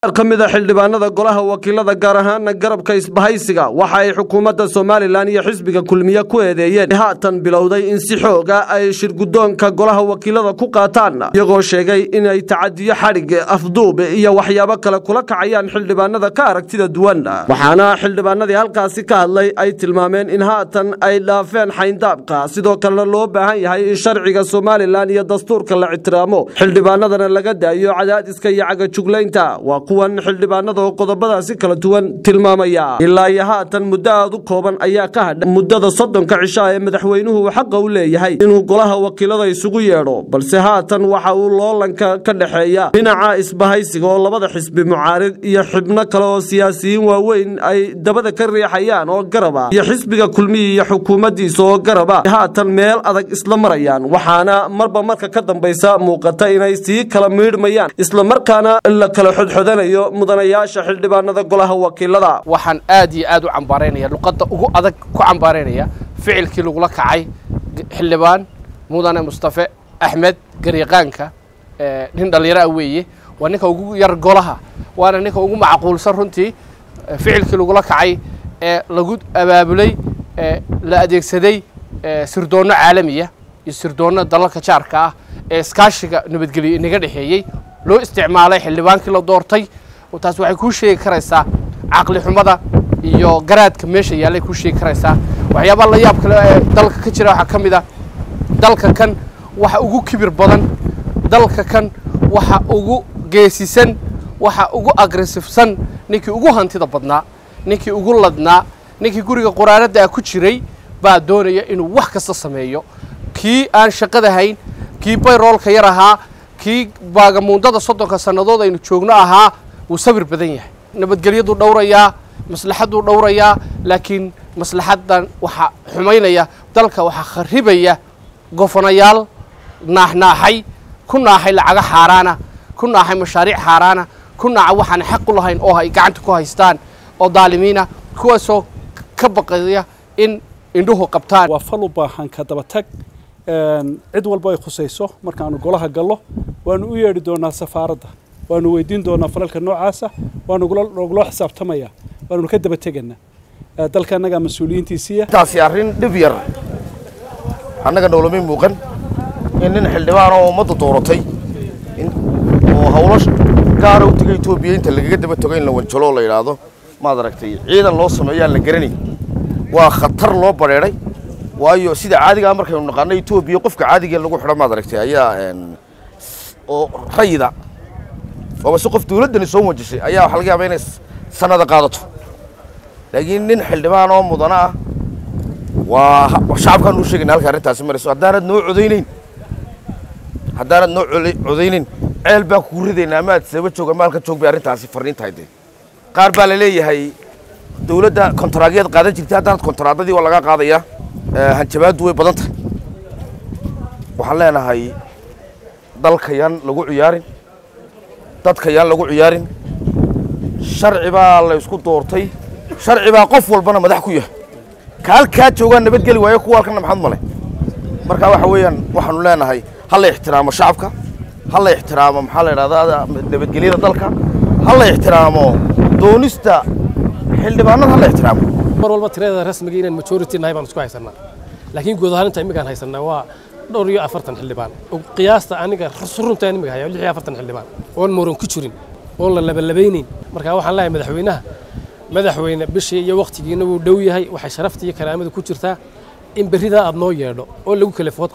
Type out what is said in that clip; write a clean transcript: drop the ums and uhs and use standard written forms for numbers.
kamida xildhibaanada golaha wakiilada gaar ahaan garabka isbahaysiga waxa ay xukuumadda Soomaaliland iyo xisbiga kulmiye ku eedeeyeen haatan bilowday in si xooga ay shirgudoonka golaha wakiilada ku qaataan iyagoo sheegay in ay tacadiyo xarig afduub iyo waxyaabo kale kula kacayaan xildhibaanada ka aragtida duwan waxaana xildhibaanadii halkaasi ka hadlay ay tilmaameen in haatan ay dhaafeen xayndaabka sidoo kale loo baahan yahay in sharciga Soomaaliland iyo dastuurka la ixtiraamo xildhibaanadana laga daayo cadaadiska iyo cagajuglaynta kuwan xildhibaanada oo qodobadaasi kala duwan tilmaamaya ilaa iyo haatan muddo aad u kooban ayaa ka hadhay muddada 30 cisho ee madaxweynuhu xaq u leeyahay inuu golaha wakiilada isugu yeedho balse haatan waxa uu loolanka ka dhaxeeya dhinaca isbahaysiga oo labada xisbi mucaarid iyo xubno kale oo siyaasiyiin waaweyn ay dabada ka riixayaan oo garaba iyo xisbiga kulmiye iyo xukuumaddiisa oo garaba haatan meel adag isla marayaan waxaana marba marka ka dambaysa muuqata inay si kala miidhmayaan isla markaana la kala xodxodanayo mudanayaasha xildhibaanada golaha wakiilada waxaan aad iyo aad u cambaaraynaya luqadda ugu adag ku cambaaraynaya ficilkii lagu la kacay xildhibaan mudane Mustafa Ahmed Gariiqaanka nin dhalinyaro weeye waa ninka ugu yar golaha waana ninka ugu macquulsan runtii ficilkii lagu la kacay ee lagu abaabulay la adeegsaday sirdoonno caalamiya iyo sirdoonno dalalka jaarka ah ee iskaashiga nabadgelyo inaga dhaxeeyay loo isticmaalay xildhibaankii la doortay taas waxay ku sheegi karaysaa aqli xumada iyo garaadka meesha yaalay ku sheegi karaysaa waxyaabo la yaab kale ee dalka ka jira waxa kamid ah dalka kan waxa ugu kibir badan dalka kan waxa ugu geesisan waxa ugu aggressivesan ninkii ugu hantida badnaa ninkii ugu ladnaa ninkii guriga quraarada ku jiray baa doonaya inuu wax kasta sameeyo kii aan shaqada hayn kii payrollka yar ahaa kii baagamuundada 30 sanadood aynu joogno ahaa uu sabir badan yahay nabadgelyadu dhowraya maslaxadu dhowraya laakiin maslaxadan waxa xumaynaya dalka waxa kharibaya gofanayaal naaxnaaxay ku naaxay lacag xaaraana ku naaxay mashaariic xaaraana ku naaxay waxaan xaq u lahayn oo ay gacanta ku haystaan oo daalimiina kuwaasoo ka baqaya in indhuhu qabtaan waa fal u baahan ka daba tag cid walba ay khusayso markaanu golaha gallo waanu u yeedhi doonaa safaaradda waanu weydiin doonaa falalka noocaasa waanu loo xisaabtamaya waanu ka daba tegaynaa dalka annaga mas'uuliyiintiisiya taasi arrin dhib yar annaga nolomay muuqan in nin xildhibaan oo ummadda dooratay oo hawlo gaar ah u tagay Itoobiya inta lagaga daba tago in la wanjalo la yiraahdo maad aragtay ciidan loo sameeyay la garanay waa khatar loo bareeray waayo sida caadiga markaynu naqaanay Itoobiya qofka caadiga lagu xidho maad aragtay ayaa oo rayida oo si qof dawladdan soo wajisay ayaa waxa laga yaabaa inay sanada qaadato laakiin nin xildhibaan oo mudana ah waa shacabkan u sheegay halka arintaasi marayso haddaanad noo codeynin ceel baa ku ridaynaa maad sabab jooga maalka joog bay arintaasi fariintahay qaar baa la leeyahay dawladda kontaraagyada qaadan jirtay haddaanad kontaraadadii waa laga qaadaya hanjabaadu way badan tahay waxaan leenahay dalkayaan lagu ciyaarin dadkayaan lagu ciyaarin sharci baa la isku doortay sharci baa qof walbana madax ku yahay kaalka jooga nabadgeli waayo kuwa halkan maxad male marka waxa weeyaan waxaanu leenahay hal ixtiraamo shacabka hal ixtiraamo maxaa la yiraahdaa nabadgelyada dalka hal ixtiraamo doonista xildhibaanada hal ixtiraamo mar walba tirada rasmiga inaan majority nahay baan isku haysanaa laakiin guud ahaan inta imigaan haysanaa waa dhowr iyo 40 xildhibaan oo qiyaasta aniga runta imiga hayo 46 xildhibaan oo muran ku jirin oo la labalabeynin marka waxaan leeyahay madaxweyne bishii iyo waqtigiina uu dhow yahay waxa sharafta iyo karaamada ku jirtaa in berrida aad noo yeedho oo lagu kala food